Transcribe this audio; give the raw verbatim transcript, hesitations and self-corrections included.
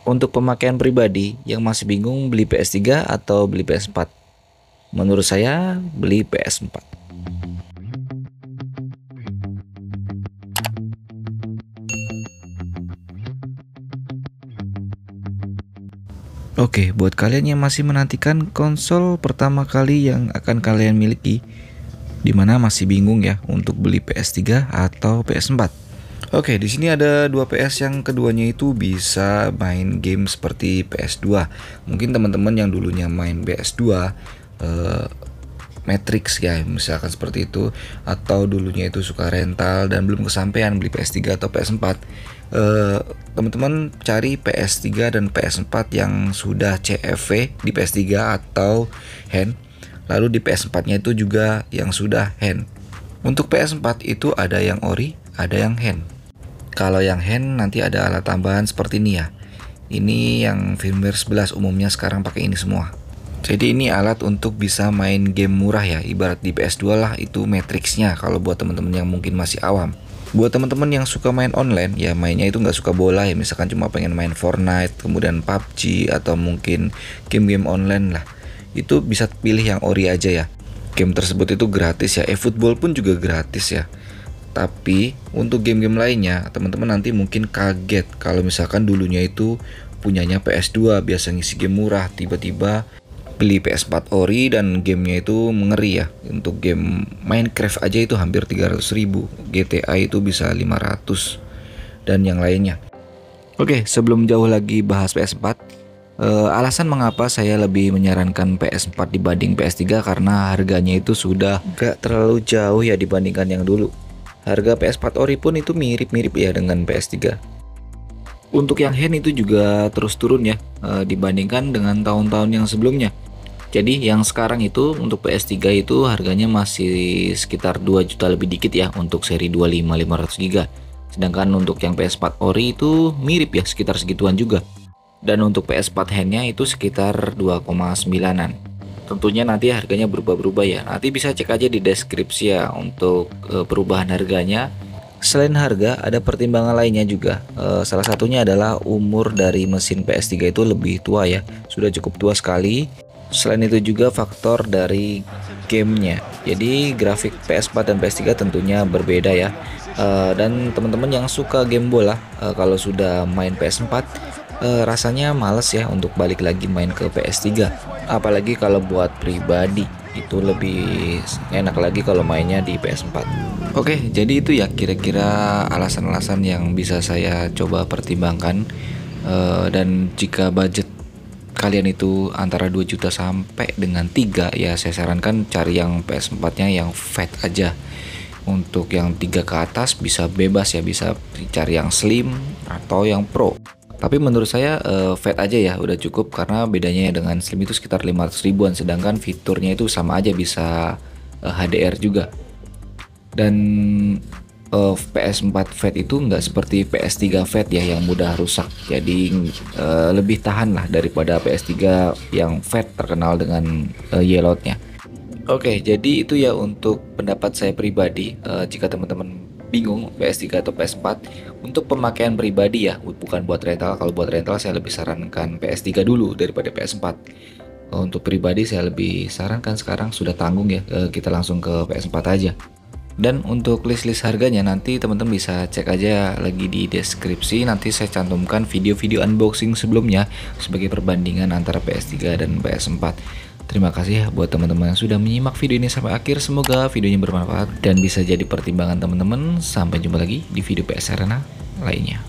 Untuk pemakaian pribadi yang masih bingung beli P S tiga atau beli P S empat, menurut saya beli P S empat. Oke, buat kalian yang masih menantikan konsol pertama kali yang akan kalian miliki, dimana masih bingung ya untuk beli P S tiga atau P S empat. Oke, di sini ada dua P S yang keduanya itu bisa main game seperti P S dua. Mungkin teman-teman yang dulunya main P S dua, eh, Matrix ya, misalkan seperti itu, atau dulunya itu suka rental dan belum kesampaian beli P S tiga atau P S empat. Eh, teman-teman cari P S tiga dan P S empat yang sudah C F V di P S tiga atau hand. Lalu di P S empat-nya itu juga yang sudah hand. Untuk P S empat itu ada yang ori, ada yang hand. Kalau yang hand nanti ada alat tambahan seperti ini ya. Ini yang firmware sebelas umumnya sekarang pakai ini semua. Jadi ini alat untuk bisa main game murah ya. Ibarat di P S dua lah itu Matrix-nya kalau buat teman-teman yang mungkin masih awam. Buat teman-teman yang suka main online ya, mainnya itu nggak suka bola ya, misalkan cuma pengen main Fortnite, kemudian P U B G atau mungkin game-game online lah, itu bisa pilih yang ori aja ya. Game tersebut itu gratis ya. eFootball pun juga gratis ya. Tapi untuk game-game lainnya teman-teman nanti mungkin kaget kalau misalkan dulunya itu punyanya P S dua biasa ngisi game murah, tiba-tiba beli P S empat ori dan gamenya itu mengeri ya. Untuk game Minecraft aja itu hampir tiga ratus ribu, G T A itu bisa lima ratus, dan yang lainnya. Oke, sebelum jauh lagi bahas P S empat, eh, alasan mengapa saya lebih menyarankan P S empat dibanding P S tiga karena harganya itu sudah gak terlalu jauh ya dibandingkan yang dulu. Harga P S empat ori pun itu mirip-mirip ya dengan P S tiga. Untuk yang hand itu juga terus turun ya e, dibandingkan dengan tahun-tahun yang sebelumnya. Jadi yang sekarang itu untuk P S tiga itu harganya masih sekitar dua juta lebih dikit ya untuk seri dua puluh lima lima ratus giga. Sedangkan untuk yang P S empat ori itu mirip ya, sekitar segituan juga. Dan untuk P S empat handnya itu sekitar dua koma sembilanan. Tentunya nanti harganya berubah-berubah ya. Nanti bisa cek aja di deskripsi ya untuk e, perubahan harganya. Selain harga, ada pertimbangan lainnya juga. E, salah satunya adalah umur dari mesin P S tiga itu lebih tua ya. Sudah cukup tua sekali. Selain itu juga faktor dari gamenya. Jadi grafik P S empat dan P S tiga tentunya berbeda ya. E, dan teman-teman yang suka game bola, e, kalau sudah main P S empat, e, rasanya males ya untuk balik lagi main ke P S tiga. Apalagi kalau buat pribadi itu lebih enak lagi kalau mainnya di P S empat. Oke, jadi itu ya kira-kira alasan-alasan yang bisa saya coba pertimbangkan. E, dan jika budget kalian itu antara dua juta sampai dengan tiga, ya saya sarankan cari yang P S empat-nya yang fat aja. Untuk yang tiga ke atas bisa bebas ya, bisa cari yang slim atau yang pro. Tapi menurut saya uh, fat aja ya udah cukup, karena bedanya dengan slim itu sekitar lima ratus ribuan, sedangkan fiturnya itu sama aja, bisa uh, H D R juga. Dan uh, P S empat fat itu nggak seperti P S tiga fat ya yang mudah rusak, jadi uh, lebih tahan lah daripada P S tiga yang fat terkenal dengan uh, yellownya. Oke, jadi itu ya untuk pendapat saya pribadi. Uh, jika teman-teman bingung P S tiga atau P S empat untuk pemakaian pribadi ya, bukan buat rental. Kalau buat rental saya lebih sarankan P S tiga dulu daripada P S empat. Untuk pribadi saya lebih sarankan sekarang sudah tanggung ya, kita langsung ke P S empat aja. Dan untuk list-list harganya nanti teman-teman bisa cek aja lagi di deskripsi. Nanti saya cantumkan video-video unboxing sebelumnya sebagai perbandingan antara P S tiga dan P S empat. Terima kasih ya buat teman-teman yang sudah menyimak video ini sampai akhir. Semoga videonya bermanfaat dan bisa jadi pertimbangan teman-teman. Sampai jumpa lagi di video P S Arena lainnya.